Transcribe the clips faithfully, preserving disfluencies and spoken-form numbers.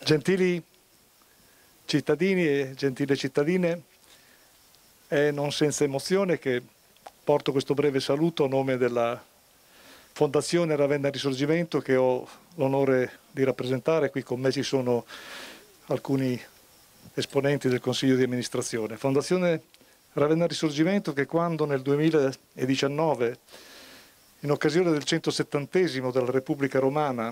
Gentili cittadini e gentili cittadine, è non senza emozione che porto questo breve saluto a nome della Fondazione Ravenna Risorgimento che ho l'onore di rappresentare. Qui con me ci sono alcuni esponenti del Consiglio di amministrazione. Fondazione Ravenna Risorgimento che quando nel duemiladiciannove, in occasione del centosettantesimo della Repubblica Romana,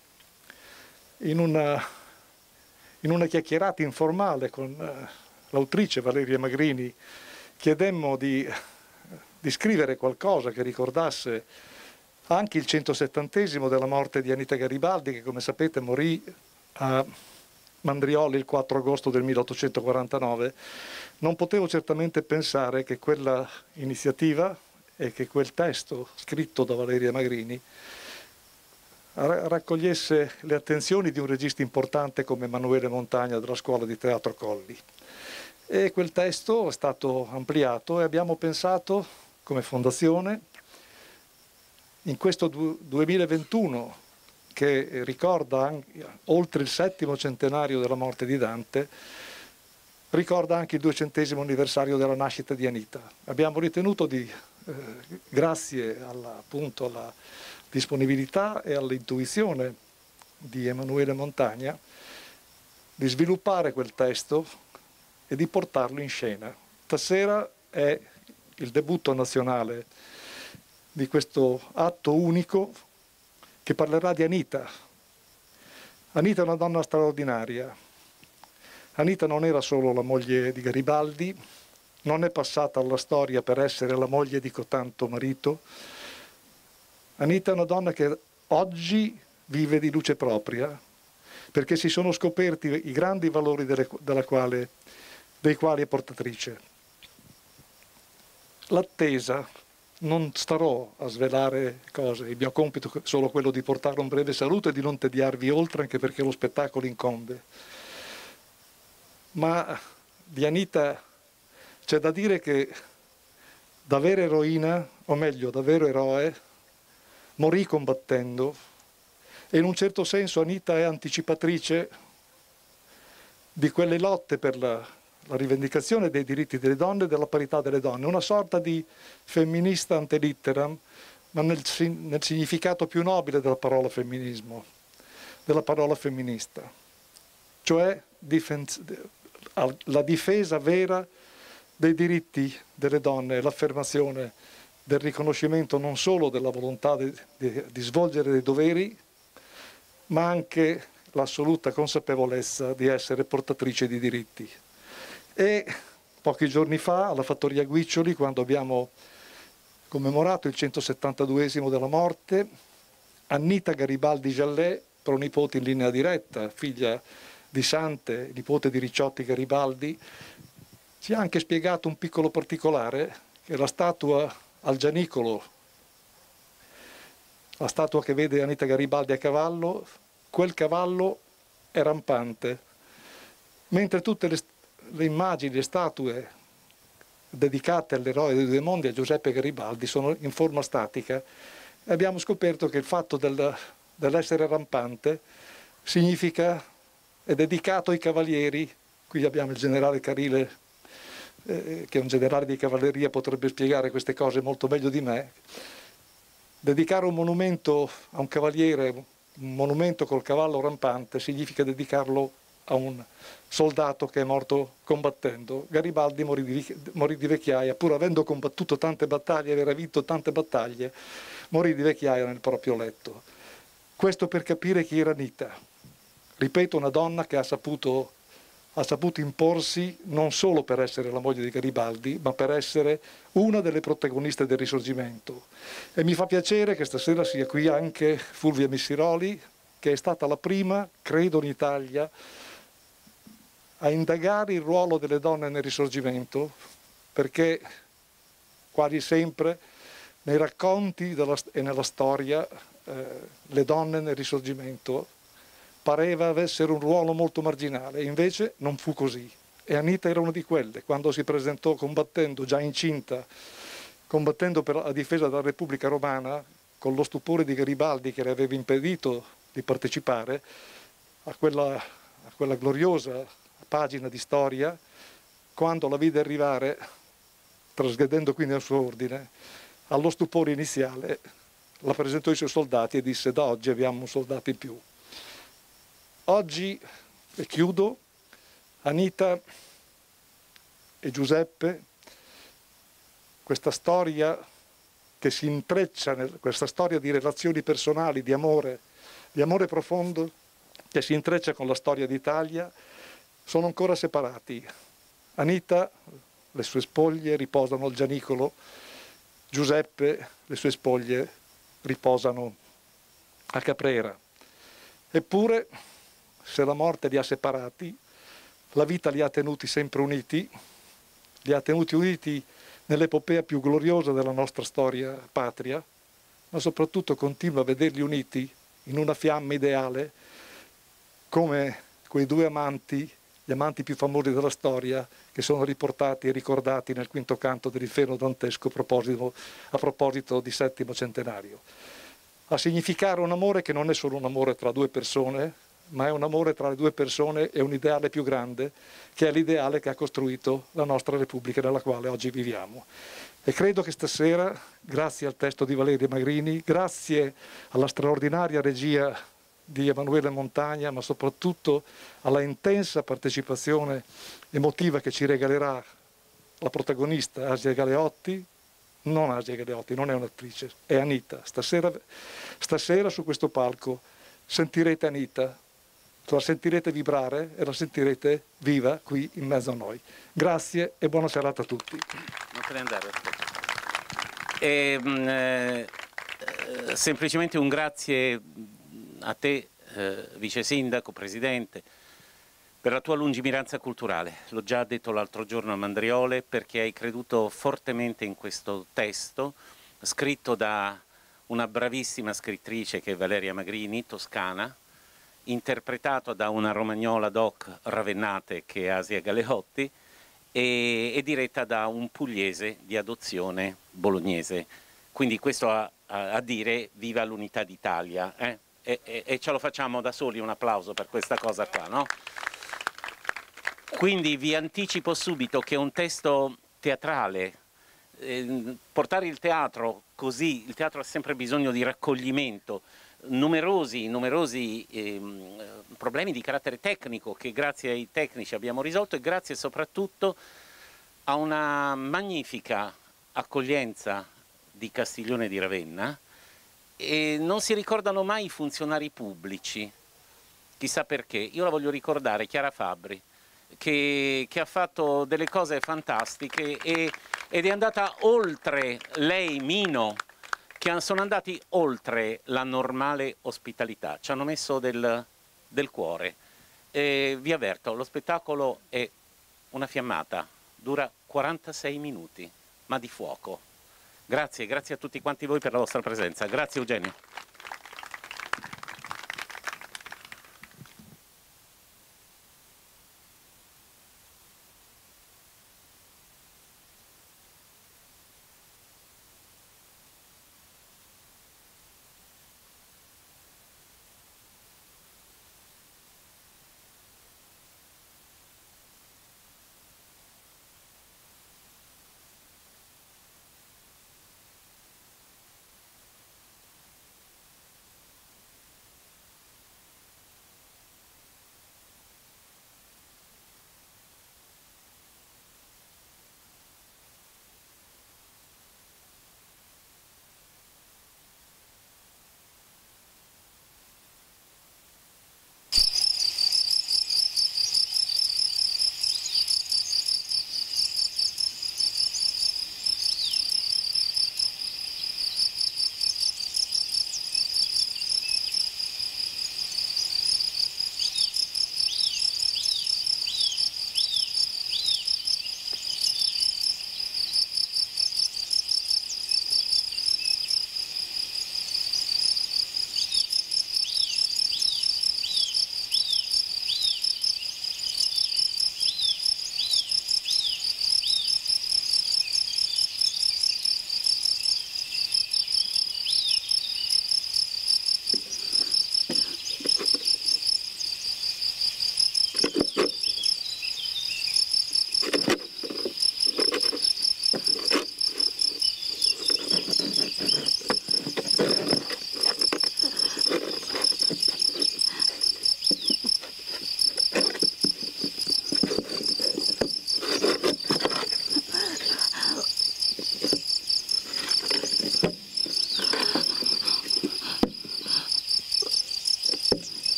in una, in una chiacchierata informale con uh, l'autrice Valeria Magrini, chiedemmo di, di scrivere qualcosa che ricordasse anche il centosettantesimo della morte di Anita Garibaldi, che come sapete morì a Mandrioli il quattro agosto del milleottocentoquarantanove, non potevo certamente pensare che quella iniziativa e che quel testo scritto da Valeria Magrini raccogliesse le attenzioni di un regista importante come Emanuele Montagna della Scuola di Teatro Colli. E quel testo è stato ampliato e abbiamo pensato come fondazione in questo duemilaventuno che ricorda anche, oltre il settimo centenario della morte di Dante, ricorda anche il duecentesimo anniversario della nascita di Anita. Abbiamo ritenuto di, eh, grazie alla, appunto alla disponibilità e all'intuizione di Emanuele Montagna, di sviluppare quel testo e di portarlo in scena. Stasera è il debutto nazionale di questo atto unico che parlerà di Anita. Anita è una donna straordinaria. Anita non era solo la moglie di Garibaldi, non è passata alla storia per essere la moglie di cotanto marito. Anita è una donna che oggi vive di luce propria, perché si sono scoperti i grandi valori delle, della quale, dei quali è portatrice. L'attesa, non starò a svelare cose, il mio compito è solo quello di portare un breve saluto e di non tediarvi oltre, anche perché lo spettacolo incombe. Ma di Anita c'è da dire che da vera eroina, o meglio da vero eroe, morì combattendo e in un certo senso Anita è anticipatrice di quelle lotte per la, la rivendicazione dei diritti delle donne e della parità delle donne, una sorta di femminista ante litteram, ma nel, nel significato più nobile della parola femminismo, della parola femminista, cioè la difesa vera dei diritti delle donne, l'affermazione del riconoscimento non solo della volontà di, di, di svolgere dei doveri, ma anche l'assoluta consapevolezza di essere portatrice di diritti. E pochi giorni fa, alla Fattoria Guiccioli, quando abbiamo commemorato il centosettantaduesimo della morte, Anita Garibaldi Jallet, pronipote in linea diretta, figlia di Sante, nipote di Ricciotti Garibaldi, ci ha anche spiegato un piccolo particolare, che la statua al Gianicolo, la statua che vede Anita Garibaldi a cavallo, quel cavallo è rampante, mentre tutte le, le immagini, le statue dedicate all'eroe dei due mondi, a Giuseppe Garibaldi, sono in forma statica. E abbiamo scoperto che il fatto del, dell'essere rampante significa, è dedicato ai cavalieri. Qui abbiamo il generale Carile, eh, che è un generale di cavalleria, potrebbe spiegare queste cose molto meglio di me. Dedicare un monumento a un cavaliere, un monumento col cavallo rampante, significa dedicarlo a un soldato che è morto combattendo. Garibaldi morì di, morì di vecchiaia, pur avendo combattuto tante battaglie, aver vinto tante battaglie, morì di vecchiaia nel proprio letto. Questo per capire chi era Anita. Ripeto, una donna che ha saputo, ha saputo imporsi non solo per essere la moglie di Garibaldi, ma per essere una delle protagoniste del Risorgimento. E mi fa piacere che stasera sia qui anche Fulvia Missiroli, che è stata la prima, credo in Italia, a indagare il ruolo delle donne nel Risorgimento, perché quasi sempre nei racconti della, e nella storia eh, le donne nel Risorgimento pareva avessero un ruolo molto marginale, invece non fu così. E Anita era una di quelle, quando si presentò combattendo, già incinta, combattendo per la difesa della Repubblica Romana, con lo stupore di Garibaldi che le aveva impedito di partecipare a quella a quella gloriosa pagina di storia, quando la vide arrivare, trasgredendo quindi al suo ordine, allo stupore iniziale, la presentò ai suoi soldati e disse: da oggi abbiamo un soldato in più. Oggi, e chiudo, Anita e Giuseppe, questa storia che si intreccia, questa storia di relazioni personali, di amore, di amore profondo, che si intreccia con la storia d'Italia, sono ancora separati. Anita, le sue spoglie riposano al Gianicolo, Giuseppe, le sue spoglie riposano a Caprera. Eppure, se la morte li ha separati, la vita li ha tenuti sempre uniti, li ha tenuti uniti nell'epopea più gloriosa della nostra storia patria, ma soprattutto continua a vederli uniti in una fiamma ideale, come quei due amanti, gli amanti più famosi della storia, che sono riportati e ricordati nel quinto canto dell'Inferno dantesco a proposito, a proposito di settimo centenario. A significare un amore che non è solo un amore tra due persone, ma è un amore tra le due persone e un ideale più grande, che è l'ideale che ha costruito la nostra Repubblica nella quale oggi viviamo. E credo che stasera, grazie al testo di Valerio Magrini, grazie alla straordinaria regia di Emanuele Montagna, ma soprattutto alla intensa partecipazione emotiva che ci regalerà la protagonista Asia Galeotti, non Asia Galeotti, non è un'attrice, è Anita. Stasera, stasera su questo palco sentirete Anita, la sentirete vibrare e la sentirete viva qui in mezzo a noi. Grazie e buona serata a tutti. Non te ne andare. E, mh, eh, semplicemente un grazie a te, eh, vice sindaco, presidente, per la tua lungimiranza culturale. L'ho già detto l'altro giorno a Mandriole, perché hai creduto fortemente in questo testo, scritto da una bravissima scrittrice che è Valeria Magrini, toscana, interpretato da una romagnola doc ravennate che è Asia Galeotti, e, e diretta da un pugliese di adozione bolognese. Quindi questo a, a, a dire viva l'unità d'Italia, eh? e, e, e ce lo facciamo da soli un applauso per questa cosa qua, no? Quindi vi anticipo subito che è un testo teatrale. Eh, portare il teatro così, il teatro ha sempre bisogno di raccoglimento, numerosi, numerosi eh, problemi di carattere tecnico che grazie ai tecnici abbiamo risolto, e grazie soprattutto a una magnifica accoglienza di Castiglione di Ravenna, e non si ricordano mai i funzionari pubblici, chissà perché. Io la voglio ricordare, Chiara Fabbri, che, che ha fatto delle cose fantastiche e, ed è andata oltre, lei, Mino, che sono andati oltre la normale ospitalità, ci hanno messo del, del cuore. E vi avverto, lo spettacolo è una fiammata, dura quarantasei minuti, ma di fuoco. Grazie, grazie a tutti quanti voi per la vostra presenza. Grazie Eugenio.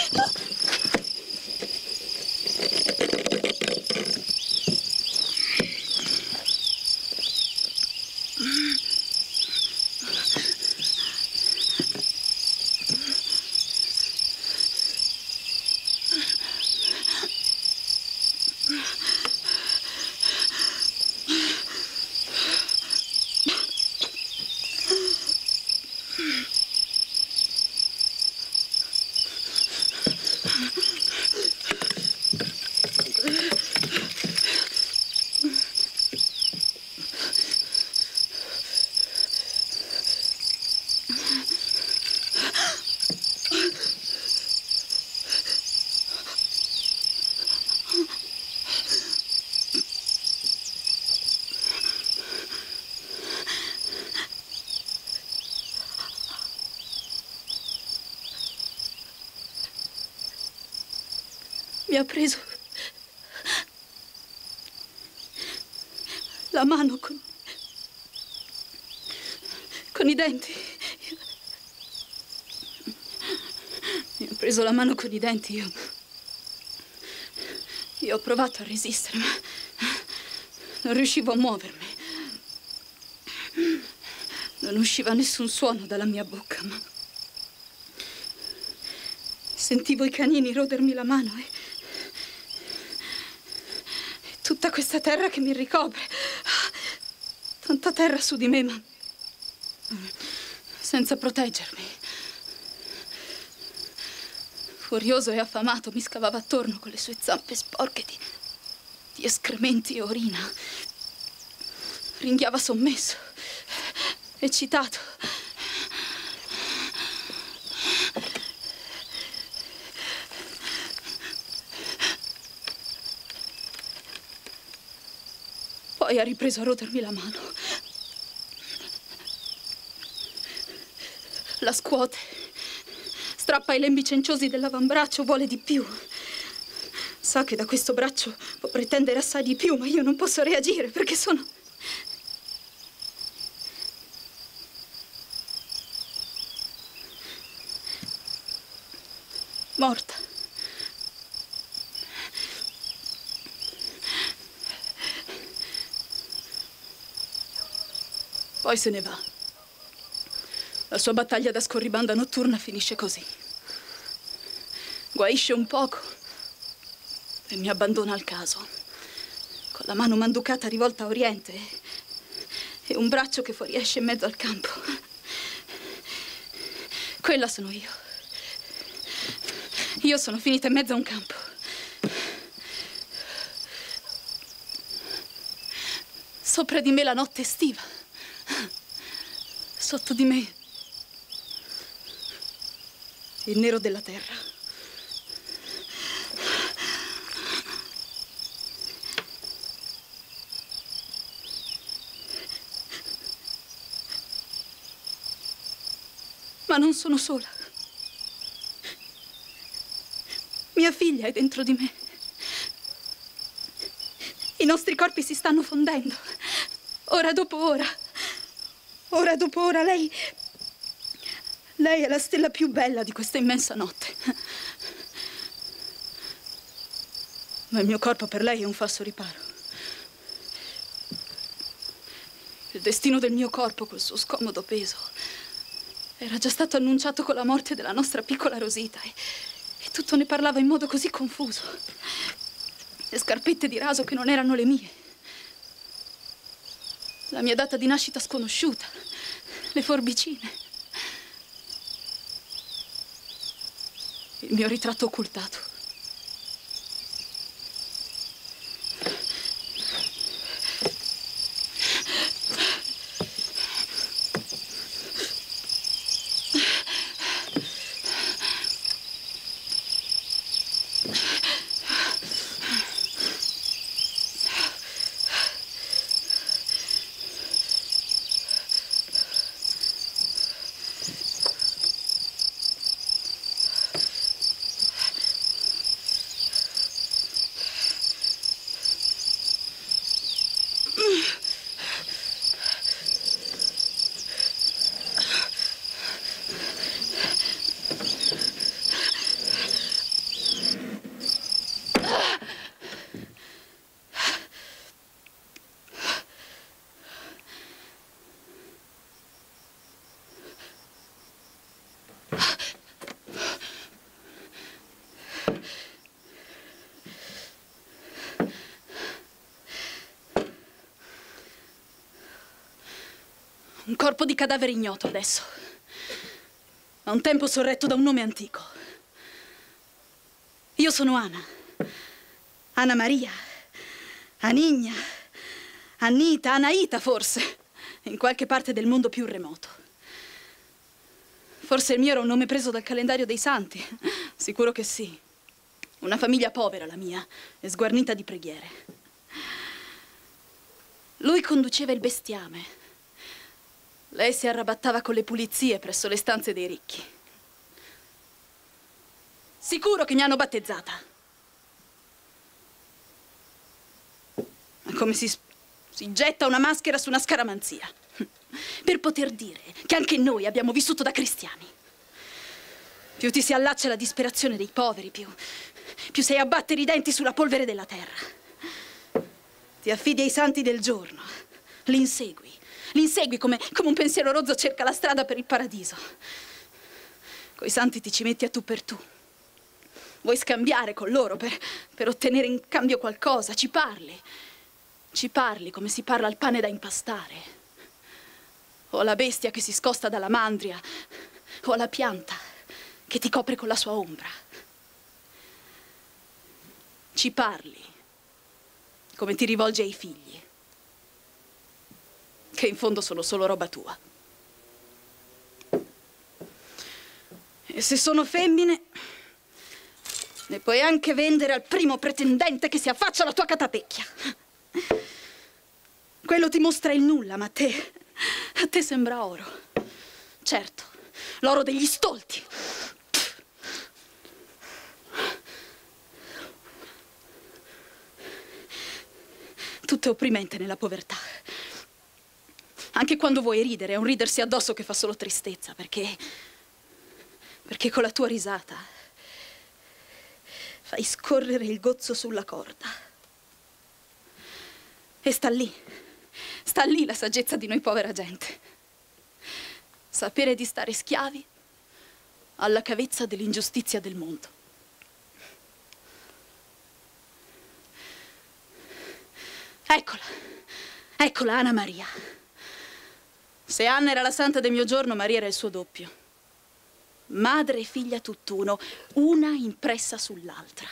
Mi ha preso la mano con, con i denti. Mi ha preso la mano con i denti. Io, io ho provato a resistere, ma non riuscivo a muovermi. Non usciva nessun suono dalla mia bocca, ma sentivo i canini rodermi la mano e tutta questa terra che mi ricopre. Tanta terra su di me, ma senza proteggermi. Furioso e affamato mi scavava attorno con le sue zampe sporche di, di escrementi e orina. Ringhiava sommesso, eccitato. Poi ha ripreso a rodermi la mano. La scuote. Strappa i lembi cenciosi dell'avambraccio, vuole di più. Sa che da questo braccio può pretendere assai di più, ma io non posso reagire perché sono... morta. Poi se ne va. La sua battaglia da scorribanda notturna finisce così. Guaisce un poco e mi abbandona al caso, con la mano manducata rivolta a oriente e un braccio che fuoriesce in mezzo al campo. Quella sono io. Io sono finita in mezzo a un campo. Sopra di me la notte estiva. Sotto di me il nero della terra. Ma non sono sola. Mia figlia è dentro di me. I nostri corpi si stanno fondendo. Ora dopo ora. Ora dopo ora lei... Lei è la stella più bella di questa immensa notte. Ma il mio corpo per lei è un falso riparo. Il destino del mio corpo, col suo scomodo peso, era già stato annunciato con la morte della nostra piccola Rosita e, e tutto ne parlava in modo così confuso. Le scarpette di raso che non erano le mie. La mia data di nascita sconosciuta. Le forbicine. Il mio ritratto occultato. Un corpo di cadavere ignoto adesso. A un tempo sorretto da un nome antico. Io sono Anna. Anna Maria. Anigna. Annita, Anaita forse. In qualche parte del mondo più remoto. Forse il mio era un nome preso dal calendario dei santi. Sicuro che sì. Una famiglia povera la mia e sguarnita di preghiere. Lui conduceva il bestiame. Lei si arrabattava con le pulizie presso le stanze dei ricchi. Sicuro che mi hanno battezzata. Ma come si, si getta una maschera su una scaramanzia? Per poter dire che anche noi abbiamo vissuto da cristiani. Più ti si allaccia la disperazione dei poveri, più, più sei a battere i denti sulla polvere della terra. Ti affidi ai santi del giorno, li insegui. Li insegui come, come un pensiero rozzo cerca la strada per il paradiso. Coi santi ti ci metti a tu per tu. Vuoi scambiare con loro per, per ottenere in cambio qualcosa. Ci parli. Ci parli come si parla al pane da impastare. O alla bestia che si scosta dalla mandria. O alla pianta che ti copre con la sua ombra. Ci parli come ti rivolgi ai figli. Che in fondo sono solo roba tua. E se sono femmine, le puoi anche vendere al primo pretendente che si affaccia alla tua catapecchia. Quello ti mostra il nulla, ma a te, a te sembra oro. Certo, l'oro degli stolti. Tutto è opprimente nella povertà. Anche quando vuoi ridere, è un ridersi addosso che fa solo tristezza, perché... perché con la tua risata fai scorrere il gozzo sulla corda. E sta lì, sta lì la saggezza di noi povera gente. Sapere di stare schiavi alla cavezza dell'ingiustizia del mondo. Eccola, eccola Anna Maria. Se Anna era la santa del mio giorno, Maria era il suo doppio. Madre e figlia tutt'uno, una impressa sull'altra.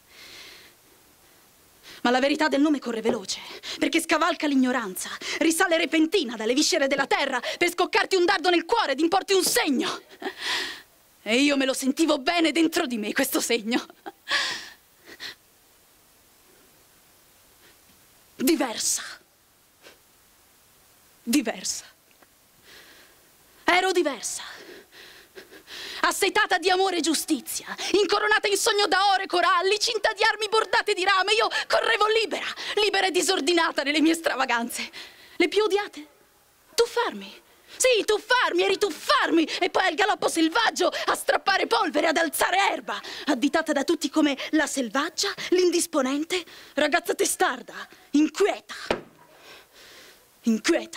Ma la verità del nome corre veloce, perché scavalca l'ignoranza, risale repentina dalle viscere della terra per scoccarti un dardo nel cuore ed importi un segno. E io me lo sentivo bene dentro di me, questo segno. Diversa. Diversa. Ero diversa, assetata di amore e giustizia, incoronata in sogno da oro e coralli, cinta di armi bordate di rame. Io correvo libera, libera e disordinata nelle mie stravaganze. Le più odiate? Tuffarmi. Sì, tuffarmi, eri tuffarmi, e poi al galoppo selvaggio a strappare polvere, ad alzare erba, additata da tutti come la selvaggia, l'indisponente, ragazza testarda, inquieta, inquieta.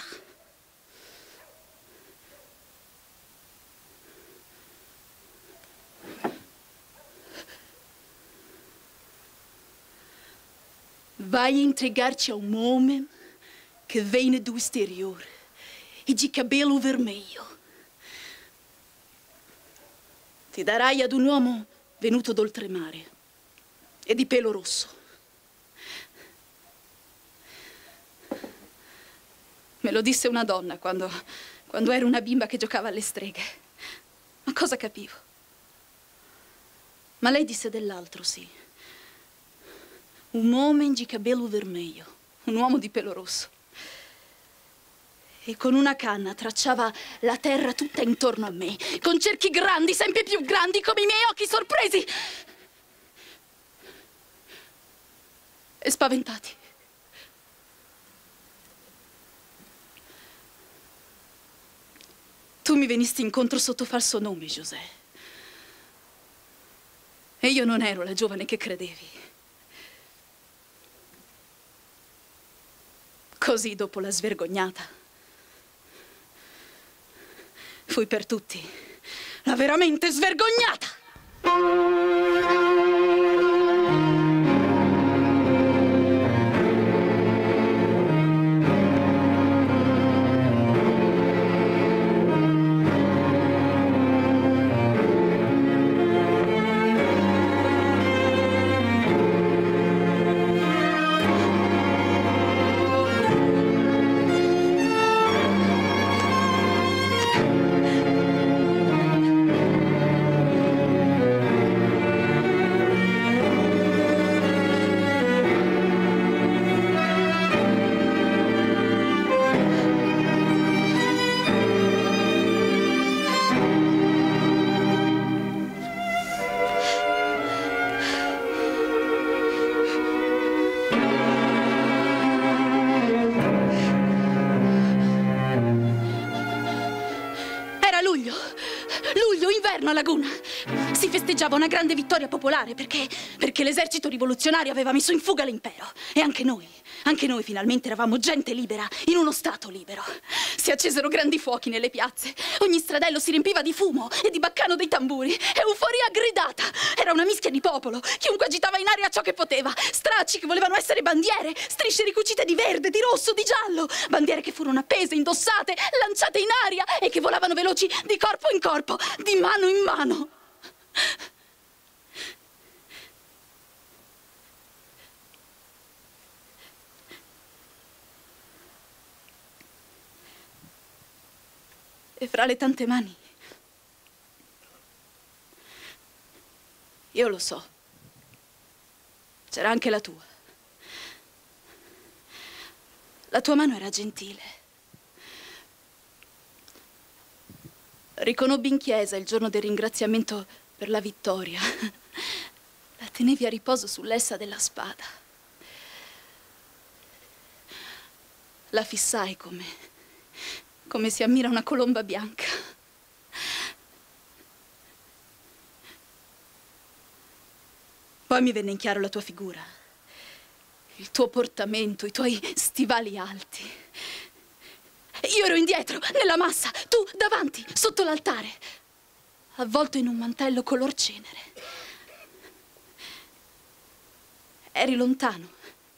Vai a entregar-te a um homem que vem do exterior e de cabelo vermelho. Ti darai ad un uomo venuto d'oltremare e di pelo rosso. Me lo disse una donna quando, quando ero una bimba che giocava alle streghe. Ma cosa capivo? Ma lei disse dell'altro, sì. Un uomo di cabello vermelho, un uomo di pelo rosso. E con una canna tracciava la terra tutta intorno a me, con cerchi grandi, sempre più grandi, come i miei occhi sorpresi e spaventati. Tu mi venisti incontro sotto falso nome, José. E io non ero la giovane che credevi. Così, dopo la svergognata, fui per tutti la veramente svergognata. intorno a Laguna si festeggiava una grande vittoria popolare perché, perché l'esercito rivoluzionario aveva messo in fuga l'impero. E anche noi, anche noi finalmente eravamo gente libera, in uno stato libero. Si accesero grandi fuochi nelle piazze, ogni stradello si riempiva di fumo e di baccano dei tamburi. Euforia gridata, era una mischia di popolo, chiunque agitava in aria ciò che poteva. Stracci che volevano essere bandiere, strisce ricucite di verde, di rosso, di giallo. Bandiere che furono appese, indossate, lanciate in aria e che volavano veloci di corpo in corpo, di mano in mano. E fra le tante mani, io lo so, c'era anche la tua. La tua mano era gentile. Riconobbi in chiesa il giorno del ringraziamento per la vittoria. La tenevi a riposo sull'essa della spada. La fissai come, come si ammira una colomba bianca. Poi mi venne in chiaro la tua figura, il tuo portamento, i tuoi stivali alti. Io ero indietro, nella massa, tu davanti, sotto l'altare, avvolto in un mantello color cenere. Eri lontano,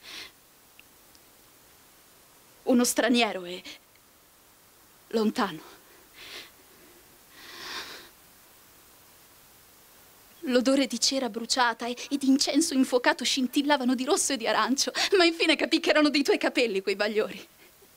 uno straniero e lontano. L'odore di cera bruciata e, e di incenso infuocato scintillavano di rosso e di arancio, ma infine capì che erano dei tuoi capelli quei bagliori.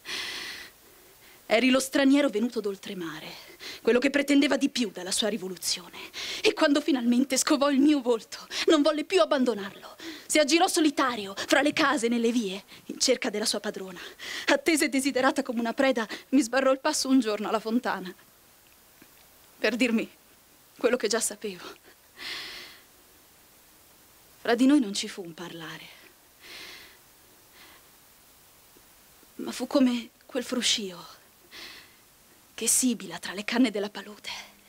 Eri lo straniero venuto d'oltremare, quello che pretendeva di più dalla sua rivoluzione. E quando finalmente scovò il mio volto, non volle più abbandonarlo. Si aggirò solitario, fra le case e nelle vie, in cerca della sua padrona. Attesa e desiderata come una preda, mi sbarrò il passo un giorno alla fontana, per dirmi quello che già sapevo. Fra di noi non ci fu un parlare, ma fu come quel fruscio che sibila tra le canne della palude.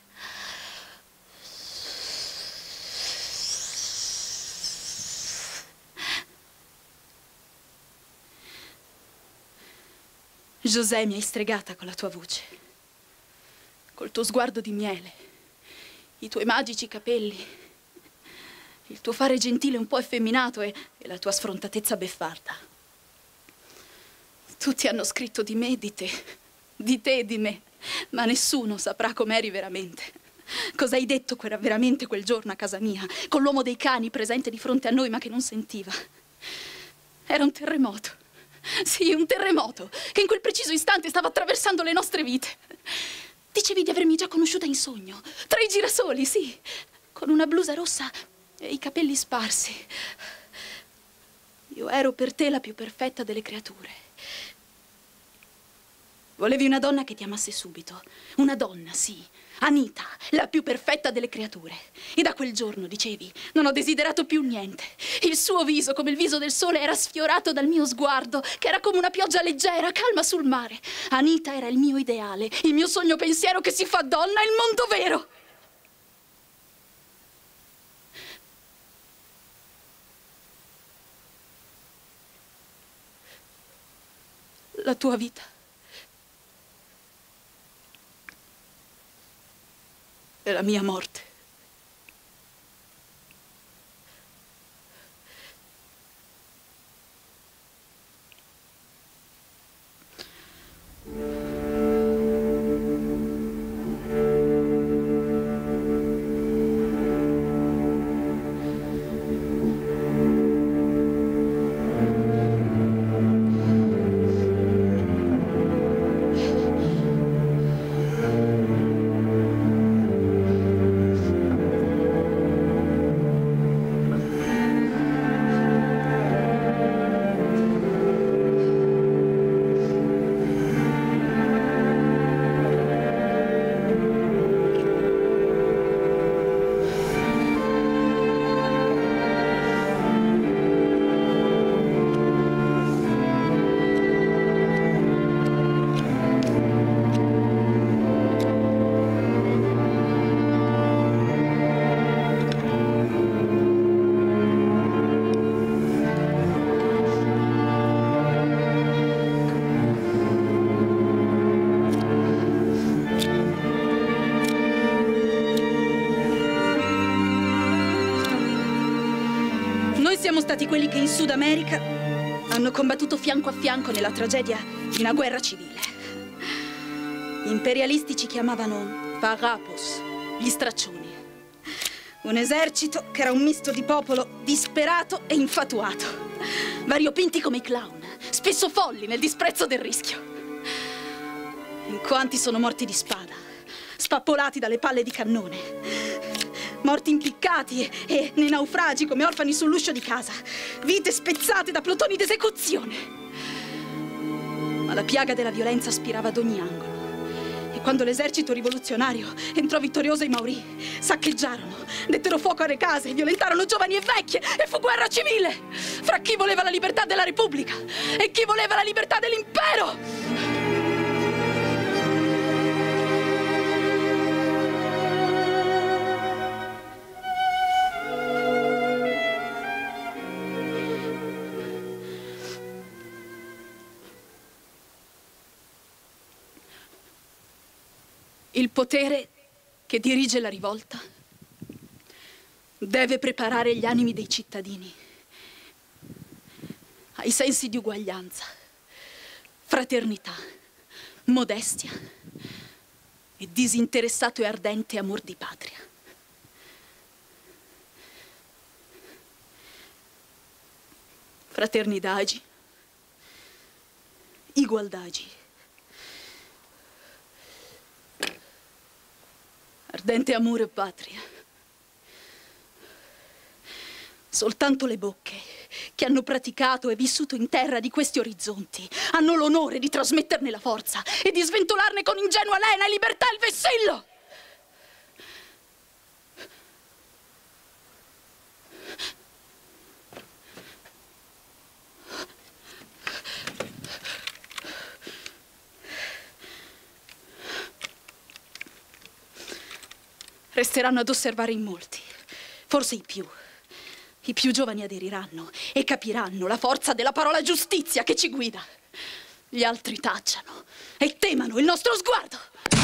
José, mi hai stregata con la tua voce, col tuo sguardo di miele, i tuoi magici capelli, il tuo fare gentile un po' effeminato e, e la tua sfrontatezza beffarda. Tutti hanno scritto di me, di te, di te e di me, ma nessuno saprà com'eri veramente. Cosa hai detto quella veramente quel giorno a casa mia, con l'uomo dei cani presente di fronte a noi ma che non sentiva. Era un terremoto, sì, un terremoto, che in quel preciso istante stava attraversando le nostre vite. Dicevi di avermi già conosciuta in sogno, tra i girasoli, sì, con una blusa rossa e i capelli sparsi. Io ero per te la più perfetta delle creature. Volevi una donna che ti amasse subito. Una donna, sì. Anita, la più perfetta delle creature. E da quel giorno, dicevi, non ho desiderato più niente. Il suo viso, come il viso del sole, era sfiorato dal mio sguardo, che era come una pioggia leggera, calma sul mare. Anita era il mio ideale, il mio sogno pensiero che si fa donna, il mondo vero. La tua vita e la mia morte. siamo stati quelli che in Sud America hanno combattuto fianco a fianco nella tragedia di una guerra civile. Gli imperialisti ci chiamavano Farrapos, gli straccioni. Un esercito che era un misto di popolo disperato e infatuato, variopinti come i clown, spesso folli nel disprezzo del rischio. In quanti sono morti di spada, spappolati dalle palle di cannone, morti impiccati e nei naufragi come orfani sull'uscio di casa, vite spezzate da plotoni d'esecuzione. Ma la piaga della violenza aspirava ad ogni angolo. E quando l'esercito rivoluzionario entrò vittorioso ai Maurì, saccheggiarono, dettero fuoco alle case, violentarono giovani e vecchie e fu guerra civile fra chi voleva la libertà della Repubblica e chi voleva la libertà dell'impero. Il potere che dirige la rivolta deve preparare gli animi dei cittadini ai sensi di uguaglianza, fraternità, modestia e disinteressato e ardente amor di patria. Fraternidade, igualdade. Ardente amore e patria. Soltanto le bocche che hanno praticato e vissuto in terra di questi orizzonti hanno l'onore di trasmetterne la forza e di sventolarne con ingenua lena e libertà il vessillo. Resteranno ad osservare in molti, forse i più. I più giovani aderiranno e capiranno la forza della parola giustizia che ci guida. Gli altri tacciano e temano il nostro sguardo.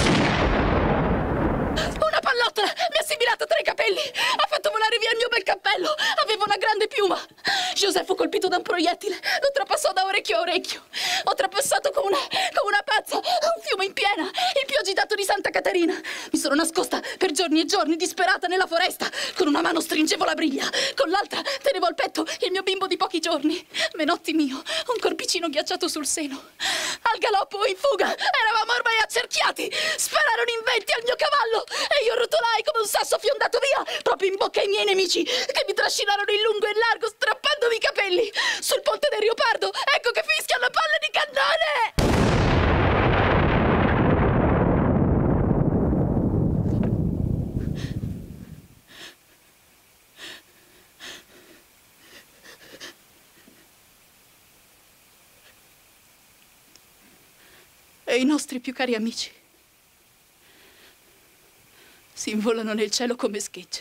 Una pallottola mi ha sibilato tra i capelli, ha fatto volare via il mio bel cappello. Avevo una grande piuma. José fu colpito da un proiettile, lo trapassò da orecchio a orecchio. Ho trapassato come una, come una pazza un fiume in piena, il più agitato di Santa Caterina. Mi sono nascosta per giorni e giorni, disperata nella foresta. Con una mano stringevo la briglia, con l'altra tenevo al petto il mio bimbo di pochi giorni. Menotti mio, un corpicino ghiacciato sul seno. Al galoppo in fuga, eravamo ormai accerchiati. Spararono in venti al mio cavallo e io rotolai come un sasso fiondato via, proprio in bocca ai miei nemici, che mi trascinarono in lungo e in largo, strappandomi i capelli. Sul ponte del Rio Pardo, ecco che fischiano le palle di cannone! E i nostri più cari amici si involano nel cielo come schegge.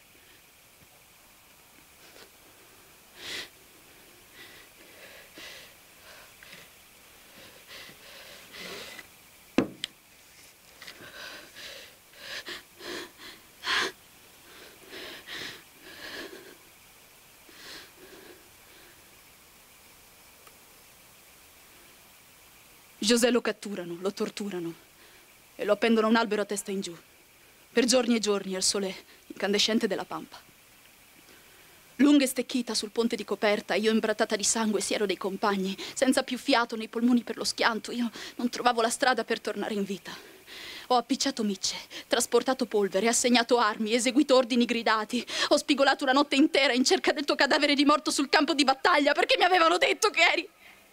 José lo catturano, lo torturano e lo appendono a un albero a testa in giù, per giorni e giorni al sole incandescente della pampa. Lunga e stecchita sul ponte di coperta, io imbrattata di sangue, siero dei compagni, senza più fiato nei polmoni per lo schianto, io non trovavo la strada per tornare in vita. Ho appicciato micce, trasportato polvere, assegnato armi, eseguito ordini gridati. Ho spigolato una notte intera in cerca del tuo cadavere di morto sul campo di battaglia, perché mi avevano detto che eri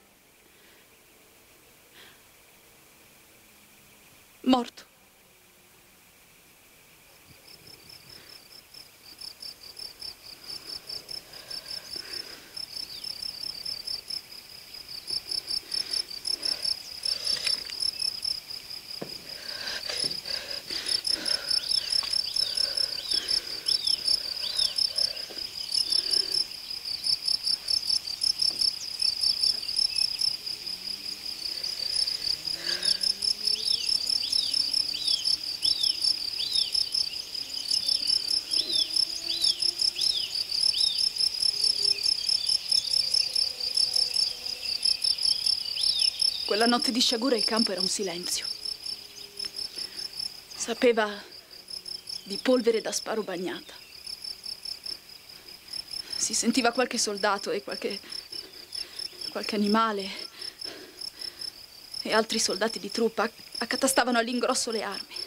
morto. Quella notte di sciagura il campo era un silenzio. Sapeva di polvere da sparo bagnata. Si sentiva qualche soldato e qualche... qualche animale e altri soldati di truppa accatastavano all'ingrosso le armi.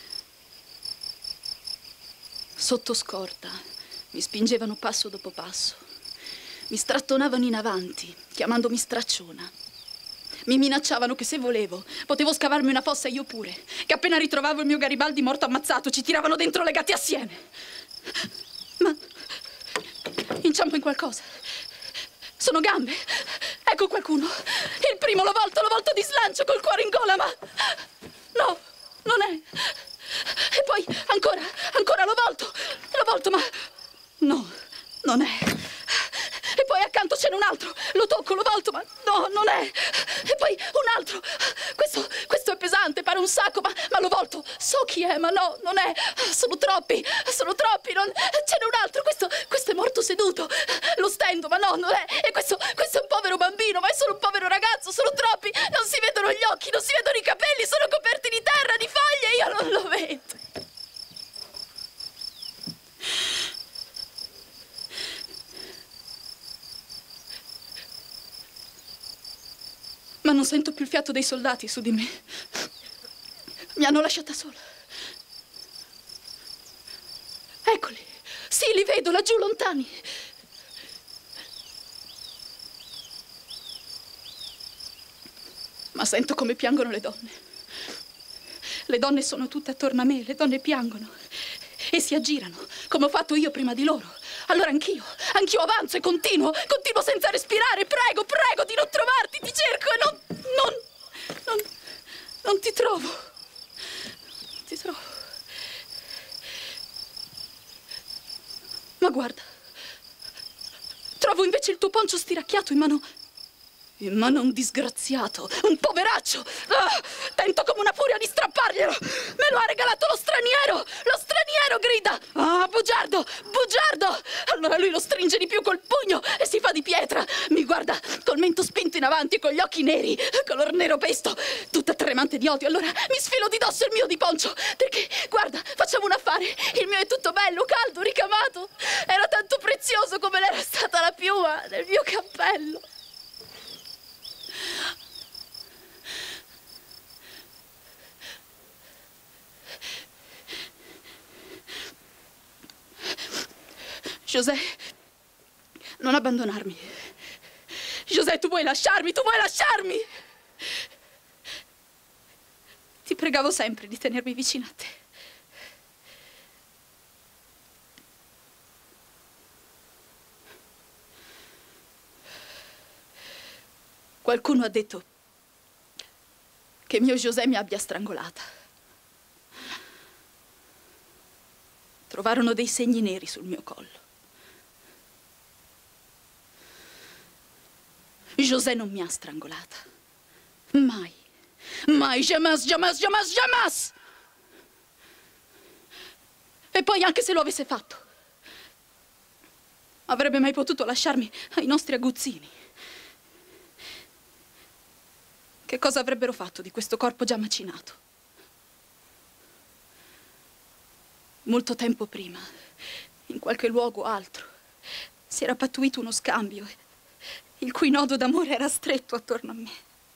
Sotto scorta mi spingevano passo dopo passo. Mi strattonavano in avanti, chiamandomi stracciona. Mi minacciavano che se volevo potevo scavarmi una fossa io pure, che appena ritrovavo il mio Garibaldi morto ammazzato ci tiravano dentro legati assieme. Ma inciampo in qualcosa. Sono gambe. Ecco qualcuno. Il primo l'ho volto, l'ho volto di slancio col cuore in gola, ma... No, non è. E poi ancora, ancora l'ho volto. L'ho volto, ma... No, non è. E poi accanto c'è un altro. Lo tocco, lo volto, ma no, non è. E poi un altro. Questo, questo è pesante, pare un sacco, ma, ma lo volto. So chi è, ma no, non è. Sono troppi, sono troppi. Non... Ce n'è un altro. Questo, questo è morto seduto. Lo stendo, ma no, non è. E questo, questo è un povero bambino, ma è solo un povero ragazzo. Sono troppi. Non si vedono gli occhi, non si vedono i capelli. Sono coperti di terra, di foglie. Io non lo vedo. Ma non sento più il fiato dei soldati su di me. Mi hanno lasciata sola. Eccoli. Sì, li vedo laggiù lontani. Ma sento come piangono le donne. Le donne sono tutte attorno a me, le donne piangono. E si aggirano, come ho fatto io prima di loro. Allora anch'io, anch'io avanzo e continuo, continuo senza respirare. Prego, prego di non trovarti, ti cerco e non, non, non, non ti trovo. Non ti trovo. Ma guarda, trovo invece il tuo poncio stiracchiato in mano... In mano un disgraziato, un poveraccio. Ah, tento come una furia di strapparglielo. Me lo ha regalato lo straniero. Lo straniero grida. Ah, bugiardo, bugiardo. Allora lui lo stringe di più col pugno e si fa di pietra. Mi guarda col mento spinto in avanti e con gli occhi neri, color nero pesto, tutta tremante di odio. Allora mi sfilo di dosso il mio di poncio. Perché, guarda, facciamo un affare. Il mio è tutto bello, caldo, ricamato. Era tanto prezioso come l'era stata la piuma del mio cappello. José, non abbandonarmi. José, tu vuoi lasciarmi, tu vuoi lasciarmi. Ti pregavo sempre di tenermi vicino a te. Qualcuno ha detto che mio José mi abbia strangolata. Trovarono dei segni neri sul mio collo. José non mi ha strangolata. Mai. Mai, jamais, jamais, jamais, jamais. E poi anche se lo avesse fatto, avrebbe mai potuto lasciarmi ai nostri aguzzini? Che cosa avrebbero fatto di questo corpo già macinato? Molto tempo prima, in qualche luogo altro, si era pattuito uno scambio, il cui nodo d'amore era stretto attorno a me.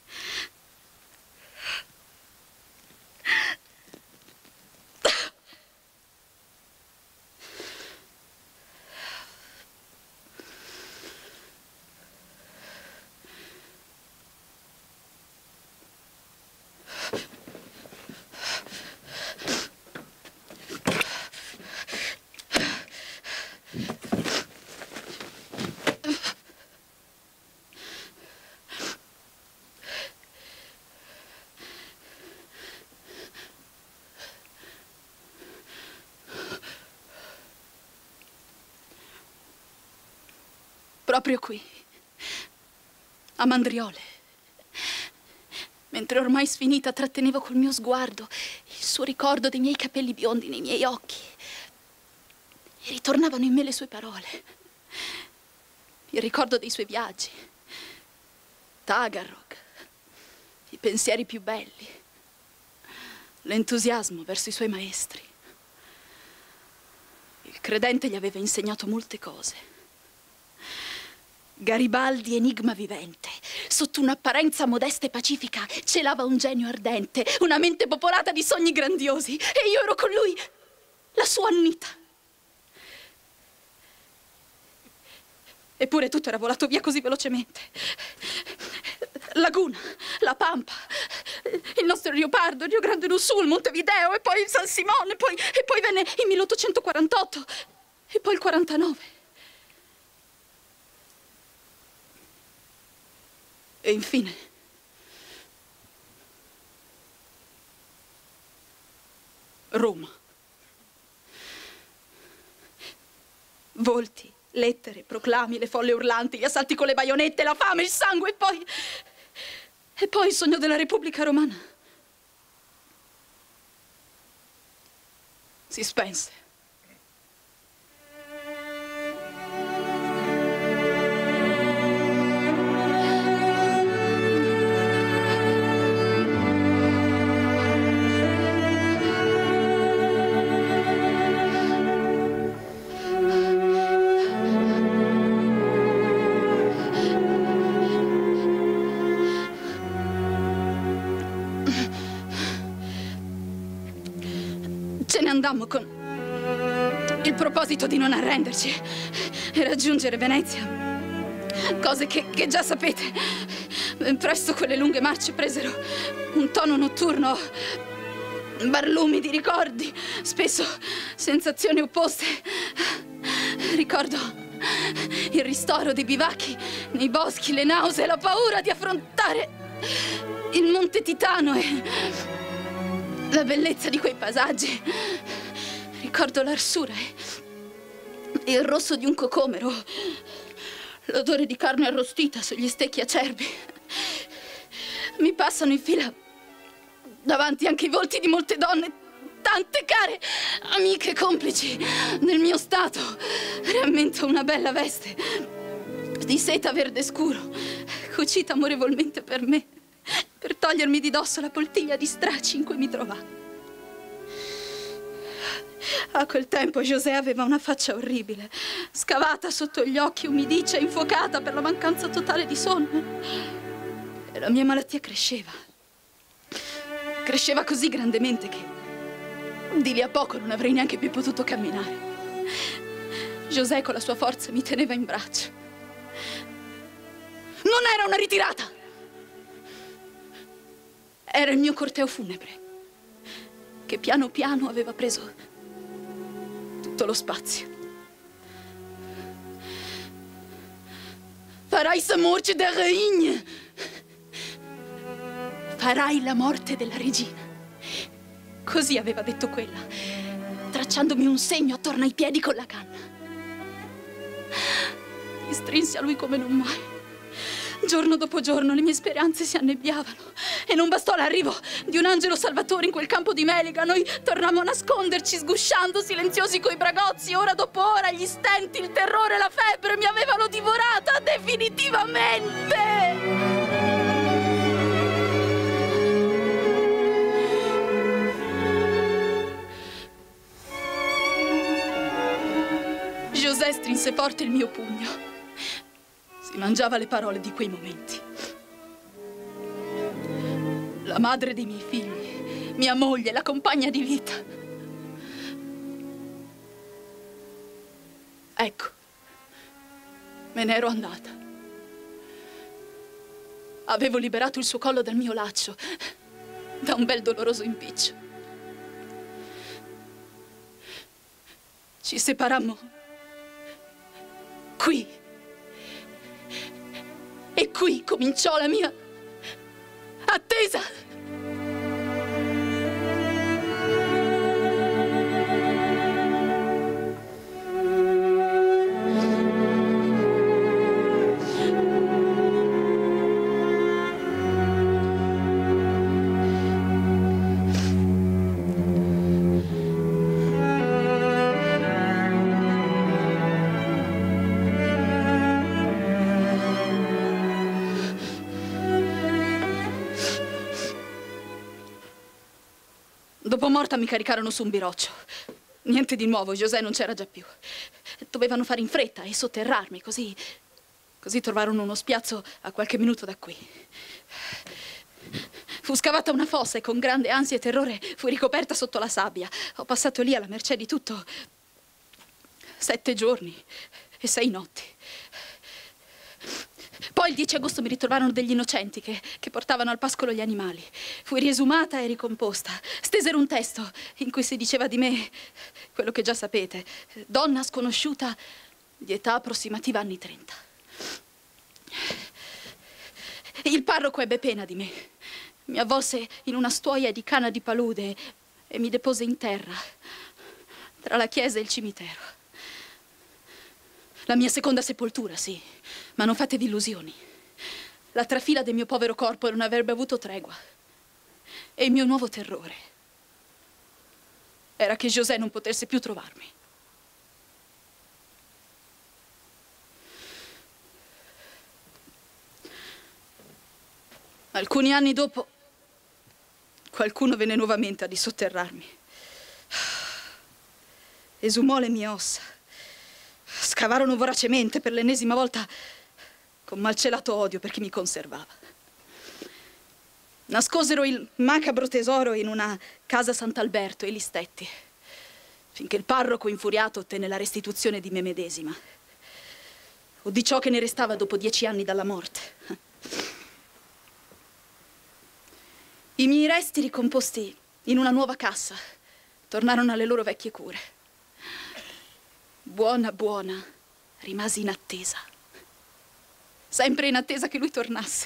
Proprio qui, a Mandriole, mentre ormai sfinita trattenevo col mio sguardo il suo ricordo dei miei capelli biondi nei miei occhi, e ritornavano in me le sue parole, il ricordo dei suoi viaggi, Tagarrog, pensieri più belli, l'entusiasmo verso i suoi maestri. Il credente gli aveva insegnato molte cose. Garibaldi, enigma vivente, sotto un'apparenza modesta e pacifica, celava un genio ardente, una mente popolata di sogni grandiosi, e io ero con lui, la sua Annita. Eppure tutto era volato via così velocemente. Laguna, La Pampa, il nostro Rio Pardo, il Rio Grande do Sul, Montevideo, e poi San Simone, e poi, e poi venne il milleottocentoquarantotto, e poi il quarantanove. E infine, Roma. Volti, lettere, proclami, le folle urlanti, gli assalti con le baionette, la fame, il sangue, e poi... E poi il sogno della Repubblica Romana si spense. Ce ne andammo con il proposito di non arrenderci e raggiungere Venezia. Cose che, che già sapete. Presto quelle lunghe marce presero un tono notturno, barlumi di ricordi, spesso sensazioni opposte. Ricordo il ristoro dei bivacchi nei boschi, le nausee, la paura di affrontare il Monte Titano e la bellezza di quei paesaggi. Ricordo l'arsura e il rosso di un cocomero, l'odore di carne arrostita sugli stecchi acerbi. Mi passano in fila davanti anche i volti di molte donne, tante care amiche complici del mio stato. Rammento una bella veste di seta verde scuro, cucita amorevolmente per me, per togliermi di dosso la poltiglia di straci in cui mi trovavo. A quel tempo José aveva una faccia orribile, scavata sotto gli occhi, umidiccia, infuocata per la mancanza totale di sonno. E la mia malattia cresceva. Cresceva così grandemente che di lì a poco non avrei neanche più potuto camminare. José con la sua forza mi teneva in braccio. Non era una ritirata! Era il mio corteo funebre, che piano piano aveva preso tutto lo spazio. Farai sa morte de reine. Farai la morte della regina. Così aveva detto quella, tracciandomi un segno attorno ai piedi con la canna. Mi strinsi a lui come non mai. Giorno dopo giorno le mie speranze si annebbiavano e non bastò l'arrivo di un angelo salvatore in quel campo di melica. Noi tornammo a nasconderci, sgusciando silenziosi coi bragozzi. Ora dopo ora gli stenti, il terrore, la febbre mi avevano divorata definitivamente. José strinse forte il mio pugno. Si mangiava le parole di quei momenti. La madre dei miei figli, mia moglie, la compagna di vita. Ecco, me ne ero andata. Avevo liberato il suo collo dal mio laccio, da un bel doloroso impiccio. Ci separammo qui. E qui cominciò la mia attesa. Dopo morta mi caricarono su un biroccio. Niente di nuovo, José non c'era già più. Dovevano fare in fretta e sotterrarmi, così... Così trovarono uno spiazzo a qualche minuto da qui. Fu scavata una fossa e con grande ansia e terrore fui ricoperta sotto la sabbia. Ho passato lì alla mercé di tutto sette giorni e sei notti. Poi il dieci agosto mi ritrovarono degli innocenti che, che portavano al pascolo gli animali. Fui riesumata e ricomposta. Stesero un testo in cui si diceva di me quello che già sapete: donna sconosciuta di età approssimativa anni trenta. Il parroco ebbe pena di me. Mi avvolse in una stuoia di canna di palude e mi depose in terra, tra la chiesa e il cimitero. La mia seconda sepoltura, sì, ma non fatevi illusioni. La trafila del mio povero corpo non avrebbe avuto tregua. E il mio nuovo terrore era che José non potesse più trovarmi. Alcuni anni dopo, qualcuno venne nuovamente a dissotterrarmi. Esumò le mie ossa. Scavarono voracemente per l'ennesima volta con malcelato odio per chi mi conservava. Nascosero il macabro tesoro in una casa Sant'Alberto e li stetti, finché il parroco infuriato ottenne la restituzione di me medesima, o di ciò che ne restava dopo dieci anni dalla morte. I miei resti, ricomposti in una nuova cassa, tornarono alle loro vecchie cure. Buona, buona, rimasi in attesa. Sempre in attesa che lui tornasse.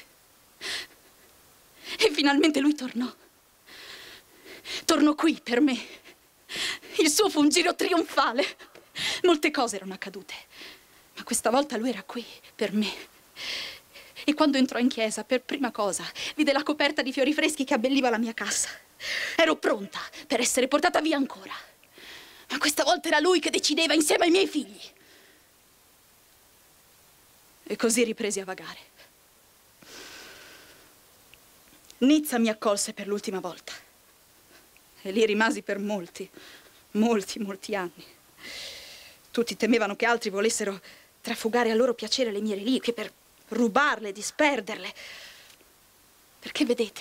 E finalmente lui tornò. Tornò qui per me. Il suo fu un giro trionfale. Molte cose erano accadute, ma questa volta lui era qui per me. E quando entrò in chiesa, per prima cosa, vide la coperta di fiori freschi che abbelliva la mia cassa. Ero pronta per essere portata via ancora. Ma questa volta era lui che decideva insieme ai miei figli. E così ripresi a vagare. Nizza mi accolse per l'ultima volta. E lì rimasi per molti, molti, molti anni. Tutti temevano che altri volessero trafugare a loro piacere le mie reliquie per rubarle, disperderle. Perché vedete,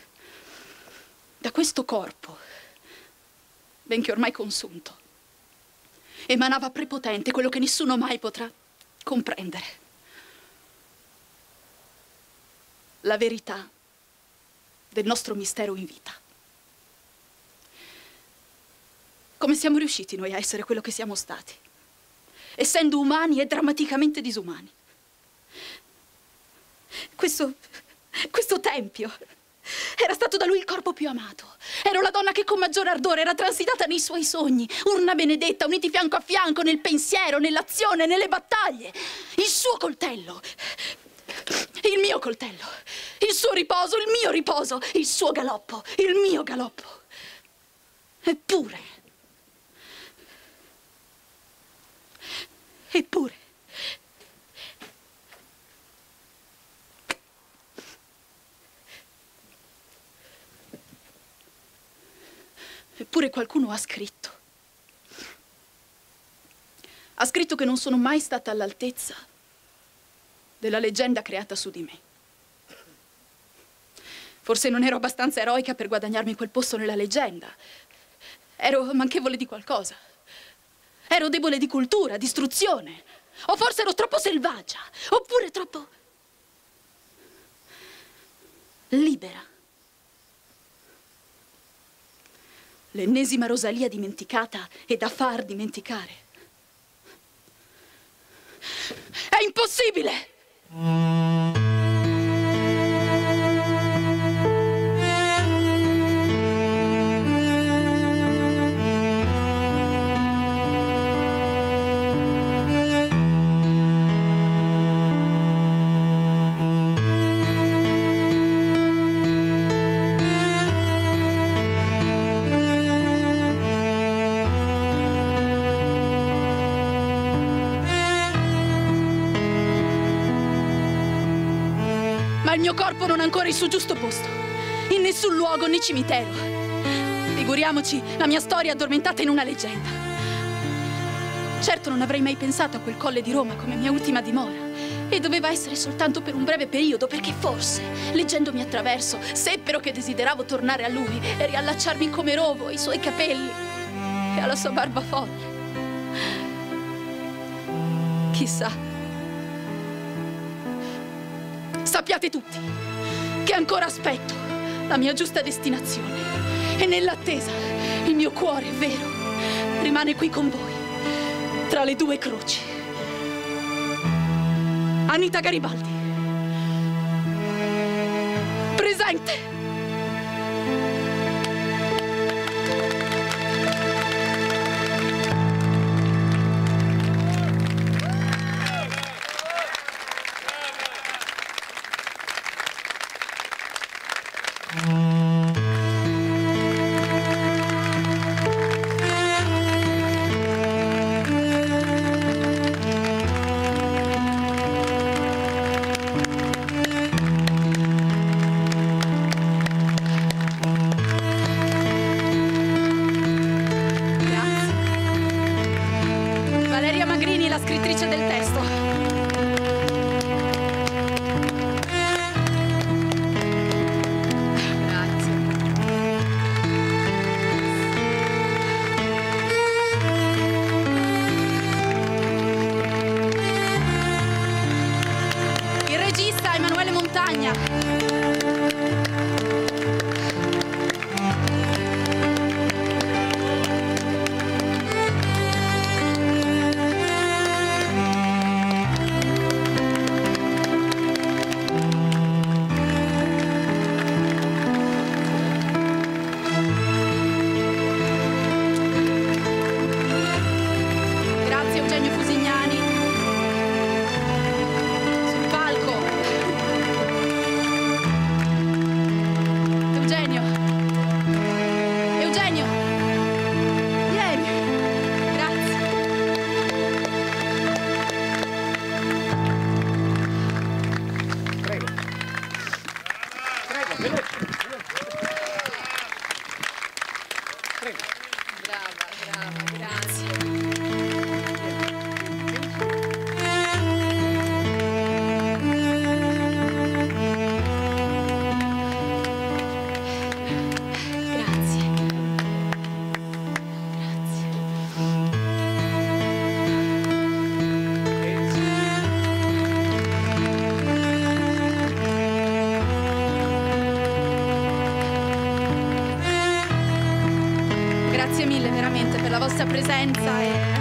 da questo corpo, benché ormai consunto, emanava prepotente quello che nessuno mai potrà comprendere: la verità del nostro mistero in vita. Come siamo riusciti noi a essere quello che siamo stati, essendo umani e drammaticamente disumani? Questo, questo tempio era stato da lui il corpo più amato. Ero la donna che con maggior ardore era transitata nei suoi sogni, urna benedetta, uniti fianco a fianco nel pensiero, nell'azione, nelle battaglie. Il suo coltello, il mio coltello, il suo riposo, il mio riposo, il suo galoppo, il mio galoppo. Eppure, eppure, Eppure qualcuno ha scritto. Ha scritto che non sono mai stata all'altezza della leggenda creata su di me. Forse non ero abbastanza eroica per guadagnarmi quel posto nella leggenda. Ero manchevole di qualcosa. Ero debole di cultura, di istruzione. O forse ero troppo selvaggia. Oppure troppo libera. L'ennesima Rosalia dimenticata e da far dimenticare. È impossibile! Ma il mio corpo non ha ancora il suo giusto posto, in nessun luogo né cimitero. Vi Figuriamoci la mia storia addormentata in una leggenda. Certo non avrei mai pensato a quel Colle di Roma come mia ultima dimora. E doveva essere soltanto per un breve periodo, perché forse, leggendomi attraverso, seppero che desideravo tornare a lui e riallacciarmi come rovo ai suoi capelli e alla sua barba folle. Chissà. Sappiate tutti che ancora aspetto la mia giusta destinazione e nell'attesa il mio cuore, vero, rimane qui con voi, tra le due croci. Anita Garibaldi. Presente. La scrittrice del testo. Grazie. Il regista Emanuele Montagna. Brava, brava, grazie. Grazie. Grazie mille veramente per la vostra presenza e